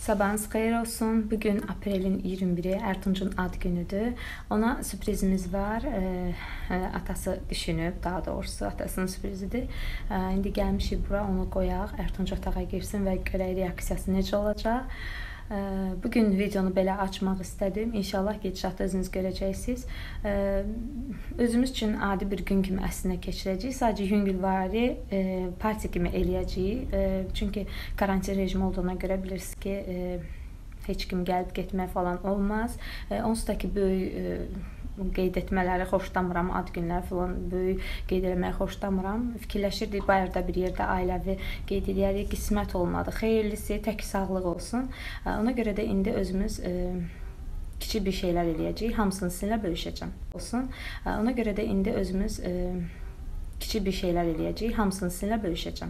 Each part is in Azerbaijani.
Sabahınız xeyir olsun. Bugün aprelin 21'i Ertuncun ad günüdür. Ona sürprizimiz var. Atası düşünüb, daha doğrusu atasının sürprizidir. İndi gəlmişik bura, onu qoyaq. Ertunc otağa girsin və görək reaksiyası necə olacaq. Bugün videonu belə açmaq istədim. İnşallah gedişatda özünüz görəcəksiniz. Özümüz üçün adi bir gün kimi əslində keçirəcəyik. Sadəcə yüngülvari parti kimi eləyəcəyik. Çünki karantin rejimi olduğuna görə bilirsiniz ki, heç kim gəlib getmək falan olmaz. Onsuz da ki, böyük qeyd etmələri xoşlamıram, ad günlər falan böyük qeyd eləməyi xoşlamıram. Fikirləşirdik, bayırda bir yerdə ailəvi qeyd edərik, qismət olmadı. Xeyirlisi, tək sağlıq olsun. Ona görə də indi özümüz kiçik bir şeylər eləyəcəyik. Hamısını sizinlə bölüşəcəm. Ona görə də indi özümüz kiçik bir şeylər eləyəcəyik. Hamısını sizinlə bölüşəcəm.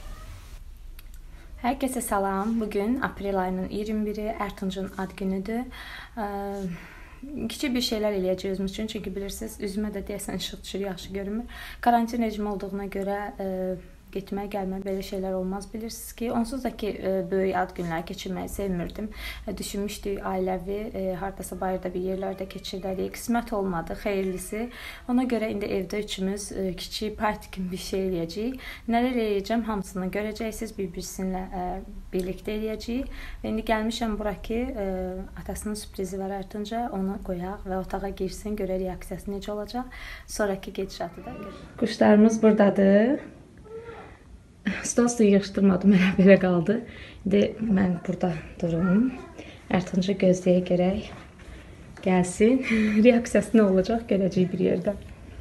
Herkese salam. Bugün aprel ayının 21'i Ertuncun ad günüdür. Kiçik bir şeyler eləyəcəyik özümüz üçün. Çünki bilirsiniz, üzümə də deyəsən işıq düşür, yaxşı görünmür. Karantin rejimi olduğuna görə getmək, gəlmək belə şeylər olmaz. Bilirsiniz ki, onsuz da ki, böyük ad günlər keçirməyi sevmirdim. Düşünmüşdük ailəvi, haradasa bayırda bir yerlərdə keçirdərik. Qismət olmadı, xeyirlisi. Ona görə indi evdə üçümüz kiçik parti kimi bir şey eləyəcəyik. Nələr eləyəcəm, hamısını görəcəksiniz, bir-birsinlə birlikdə eləyəcəyik. Və indi gəlmişəm bura ki, atasının sürprizi var Ertunca, onu qoyaq və otağa girsin, görə reaksiyası necə olacaq. Sonraki gedişatı da görək. Quşlarımız buradadır. Stolsu yığışdırmadım, belə qaldı. İndi mən burada durum. Ertuncu gözləyə görək. Gəlsin. Reaksiyası nə olacaq, görəcəyik bir yerdə.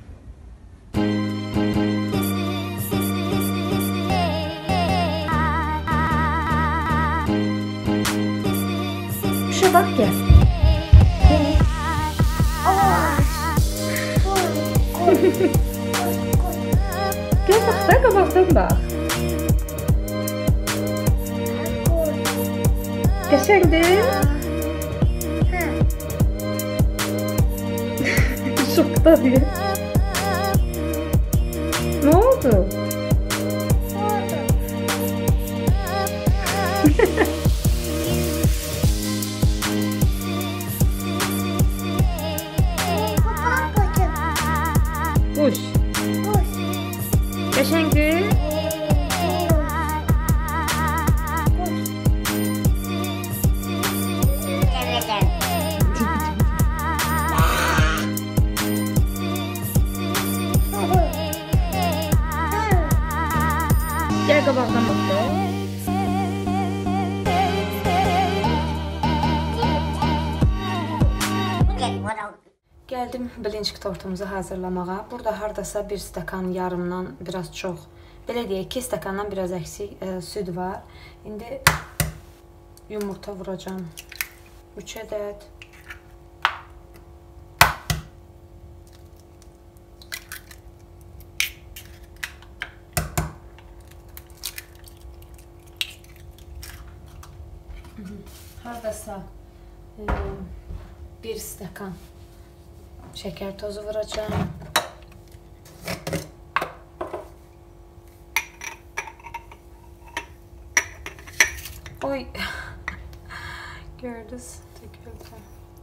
Şuna bax, gəl. Gəl bax da, qabaqdan bax. Qəşəngdir. Şokdadır. Ne oldu? Kuş. Qəşəngdir. Gel qabaqdan bax da. Gəldim bilinçik tortumuzu hazırlamağa. Burada hardasa bir stəkan yarımdan biraz çox, belə deyək, 2 stəkandan biraz əksik süd var. İndi yumurta vuracağım. 3 ədəd. Hardasa 1 stəkan şeker tozu vuracağım. Oy. Gördünüz, döküldü.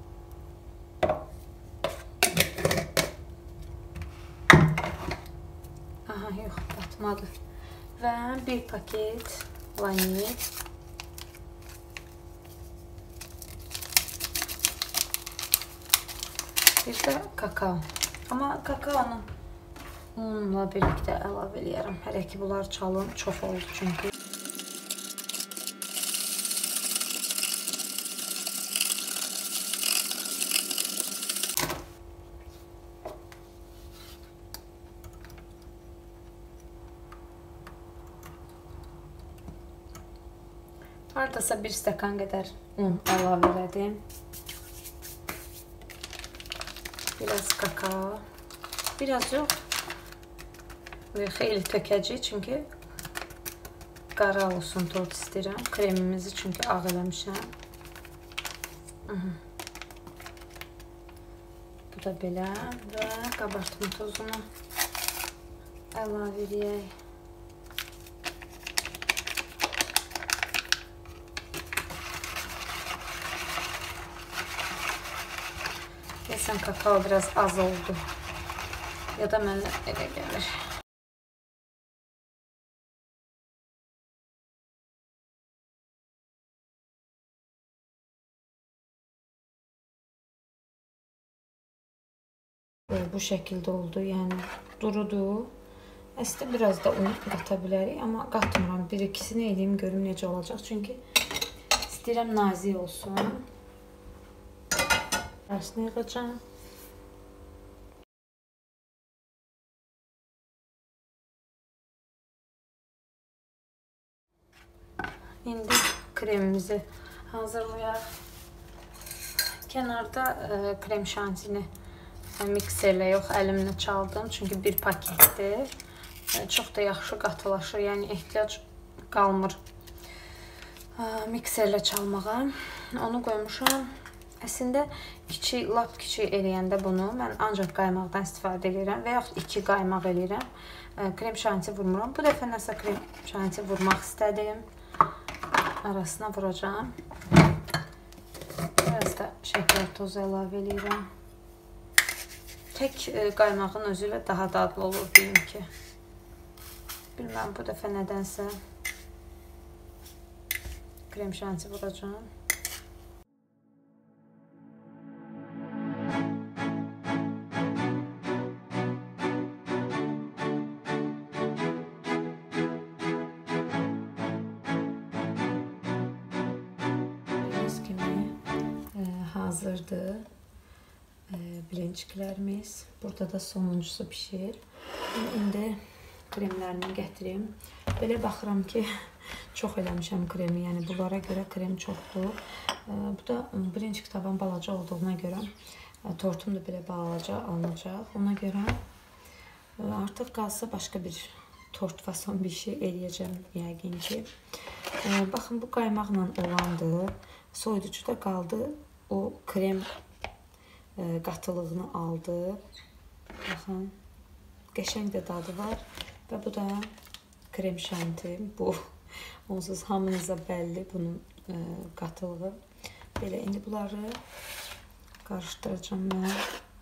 Aha, yox, batmadı. Və 1 paket vanil. Bir də kakao. Amma kakaonu unla birlikdə əlavə eləyərəm. Hələ ki, bunlar çalın, çox oldu çünki. Hardasa 1 stəkan qədər un əlavə elədim. Biraz kakao. Biraz yox. Xeyli tökəcəyik çünki qara olsun tort istəyirəm. Kremimizi çünki ağ eləmişəm. Bu da belə və qabartma tozunu əlavə edək. Deyəsən kakao biraz az oldu. Ya da mənə elə gəlir. Bu şəkildə oldu, yəni durudur. Əslində biraz da un qata bilərik, amma qatmıram. Bir ikisini eləyim, görüm necə olacaq. Çünki istəyirəm nazik olsun. Dərsini yığacağım. İndi kremimizi hazırlayaq. Kənarda krem şantini mikserlə yox, əlimlə çaldım. Çünki bir paketdir. Çox da yaxşı qatılaşır. Yəni ehtiyac qalmır mikserlə çalmağa. Onu qoymuşam. Əslində lap kiçik eləyəndə bunu mən ancaq qaymaqdan istifadə edirəm və yaxud 2 qaymaq eləyirəm. Krem şanti vurmuram. Bu dəfə nəsə krem şanti vurmaq istədim. Arasına vuracağım. Biraz da şəkər tozu əlavə eləyirəm. Tək qaymağın özü ilə daha dadlı olur deyim ki. Bilməm, bu dəfə nədənsə krem şanti vuracağım. Gördüyünüz kimi hazırdır birinçiklərimiz. Burada da sonuncusu pişir. İndi kremlərini gətirim. Belə baxıram ki, çox eləmişəm kremi. Yəni bunlara görə krem çoxdur. Bu da birinçik tavan balaca olduğuna görə tortum da belə balaca alınacaq. Ona görə artıq qalsa başqa bir tort fason bir şey eləyəcəm yəqin ki. Baxın, bu qaymaqla olandı. Soyuducuda qaldı. O krem qatılığını aldı. Baxın, qəşəng də dadı var. Və bu da krem şanti. Bu onsuz hamınıza bəlli bunun qatılığı. Belə indi bunları qarışdıracağım mən.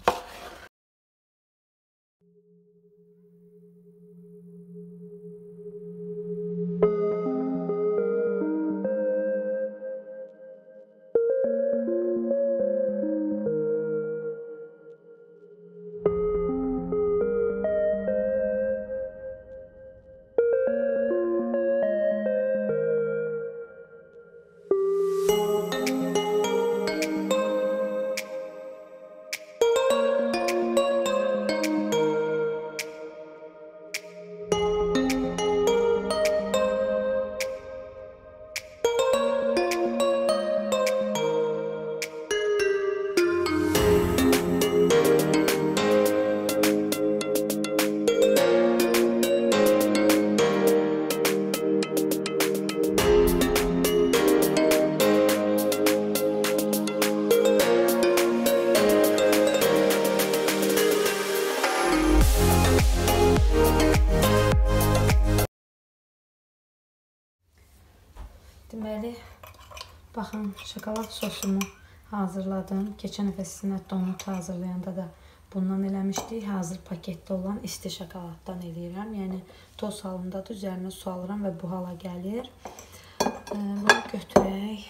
Deməli, baxın, şokolad sosumu hazırladım. Keçən dəfə sizinlə donut hazırlayanda da bundan eləmişdik. Hazır paketdə olan isti şokoladdan eləyirəm. Yəni toz halındadır, üzərinə su alıram və bu hala gəlir. Bunu götürək.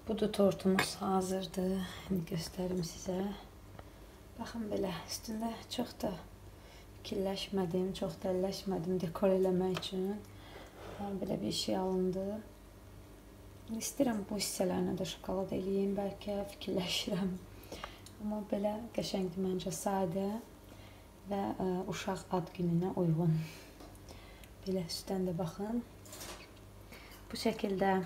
Budur tortumuz hazırdır. İndi göstərim sizə. Baxın belə, üstündə çox da fikirləşmədim, çox da əlləşmədim dekor eləmək üçün. Belə bir şey alındı. İstəyirəm bu hissələrinə də şokolad eləyim, bəlkə fikirləşirəm. Amma belə qəşəngdir məncə, sadə və uşaq ad gününə uyğun. Belə üstdən də baxın. Bu şəkildə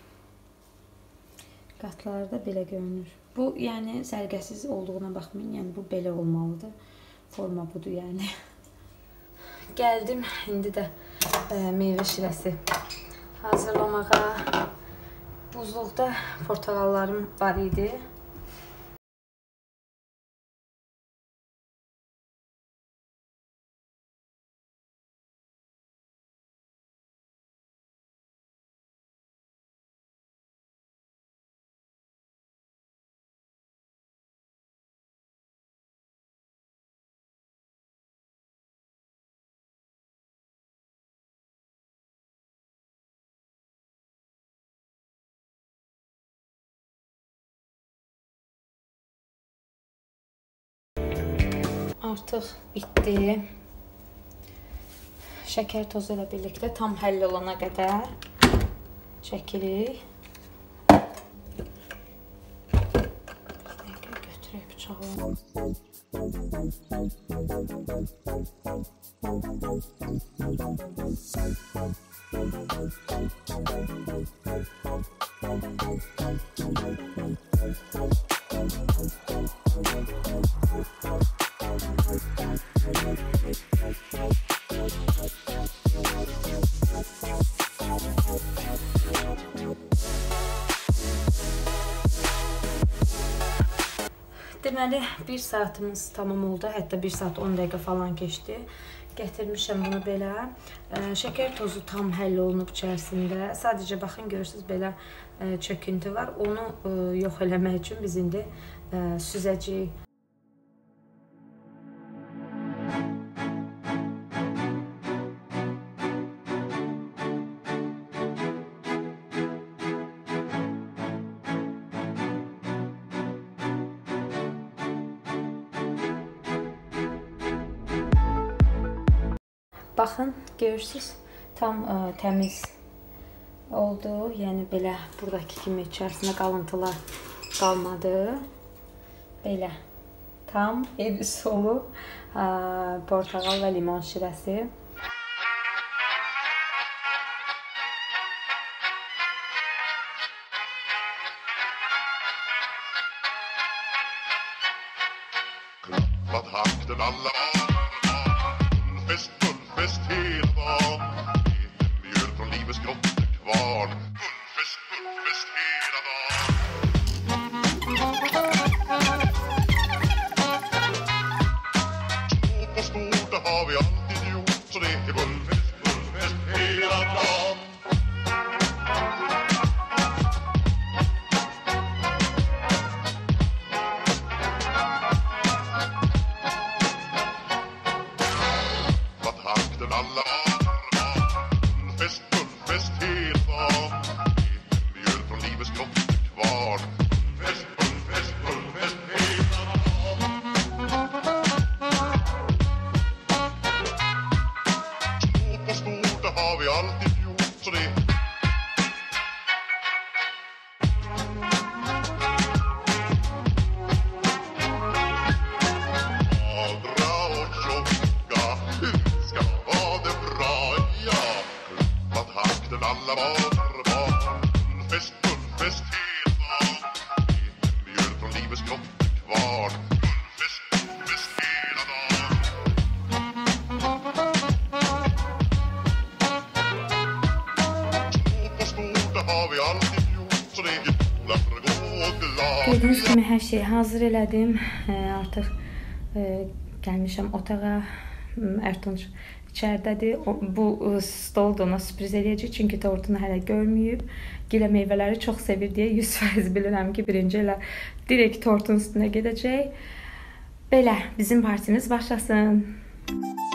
qatlarda belə görünür. Bu, yəni sərgəsiz olduğuna baxmayın, yəni bu belə olmalıdır. Forma budur, yəni. Gəldim, indi də meyvə şirəsi hazırlamağa. Buzluqda portağallarım var idi. Artıq bitdi. Şəkər tozu ilə birlikdə tam həll olana qədər çəkirik. Götürək bıçağı. Deməli, 1 saatımız tamam oldu. Hətta 1 saat 10 dəqiqə falan keçdi. Gətirmişəm bunu belə. Şəkər tozu tam həll olunub içərisində. Sadəcə baxın, görürsünüz belə çöküntü var. Onu yox eləmək üçün biz indi süzəcəyik. Baxın, görürsünüz, tam təmiz oldu. Yəni belə buradakı kimi içərisində qalıntılar qalmadı. Belə tam ev solu portağal və limon şirəsi. Klappat hakten alla Fullfest hela dagen. Mjöl från livets grottekvarn. Fullfest hela dagen. Små på stort, det har vi alltid gjort. Så det är fullfest hela dagen. Alla fullfest hela dagen. Mjöl från livets grottekvarn. Fullfest hela dagen. Små på stort, det har vi alltid gjort. Så det Adra och tjocka ska ha det bra, ja. Klappat hakten alla barn. Fullfest hela dagen. Mjöl från livets grottekvarn. Fullfest hela dagen. Små på stort, det har vi alltid gjort. Så det är för att gå glad. Gördüyünüz kimi hər şeyi hazır elədim. Artıq gəlmişəm otağa. Ertunç içəridədir. Bu stolu da ona sürpriz edəcək. Çünki tortunu hələ görməyib. Gilə meyvələri çox sevir deyə 100% bilirəm ki, birinci elə direkt tortun üstünə gedəcək. Belə bizim partimiz başlasın.